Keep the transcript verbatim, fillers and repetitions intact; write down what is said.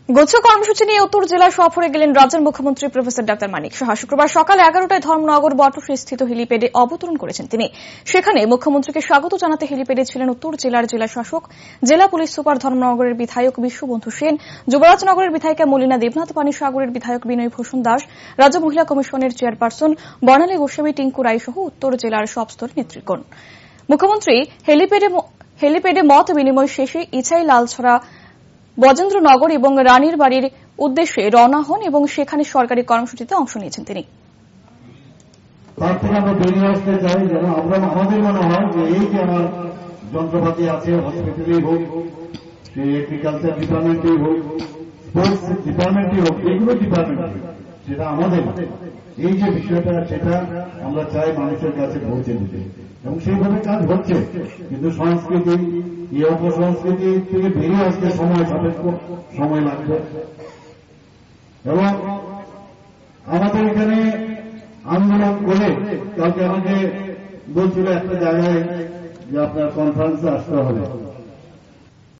গুচ্ছ কর্মসূচি নিয়ে উত্তর জেলা সফরে গেলেন রাজ্যের মুখ্যমন্ত্রী প্রফেসর ডাক্তার মানিক সাহা। শুক্রবার সকাল এগারোটায় ধর্মনগর বটশ্রী স্থিত হেলিপ্যাডে অবতরণ করেছেন তিনি। সেখানে মুখ্যমন্ত্রীকে স্বাগত জানাতে হেলিপ্যাডে ছিলেন উত্তর জেলার জেলা শাসক, জেলা পুলিশ সুপার, ধর্মনগরের বিধায়ক বিশ্ববন্ধু সেন, যুবরাজনগরের বিধায়িকা মলিনা দেবনাথ, পানিসাগরের বিধায়ক বিনয় ভূষণ দাস, রাজ্য মহিলা কমিশনের চেয়ারপারসন বর্ণালী গোস্বামী, টিঙ্কু রায় সহ উত্তর জেলার সব স্তরের নেতৃগণ। মুখ্যমন্ত্রী হেলিপ্যাডে হেলিপ্যাডে মত বিনিময় শেষে ইছাই, লালছড়া, বজেন্দ্রনগর এবং রানীর বাড়ির উদ্দেশ্যে রওনা হন এবং সেখানে সরকারি কর্মসূচিতে অংশ নিয়েছেন তিনি। তার থেকে আমরা বেরিয়ে আসতে চাই যেন আমরা আমাদের মনে হয় যে এই যে আমার যন্ত্রপাতি আছে, হসপিটালেই হোক, এগ্রিকালচার ডিপার্টমেন্টেই হোক, স্পোর্টস ডিপার্টমেন্টেই হোক, এগুলো ডিপার্টমেন্ট সেটা আমাদের এই যে বিষয়টা সেটা আমরা চাই মানুষের কাছে পৌঁছে দিতে, এবং সেইভাবে কাজ হচ্ছে। কিন্তু সংস্কৃতি, এই অপসংস্কৃতি থেকে বেরিয়ে আসতে সময় সাপেক্ষ সময় লাগবে। এবং আমাদের এখানে আন্দোলন করে কালকে আমাকে বলছিল একটা জায়গায় যে আপনার কনফারেন্সে আসতে হবে।